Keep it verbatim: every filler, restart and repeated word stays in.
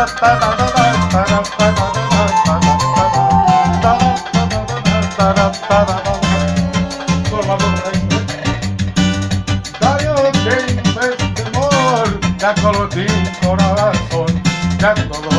Dar eu te iubesc de mor, de acolo din corazon, de acolo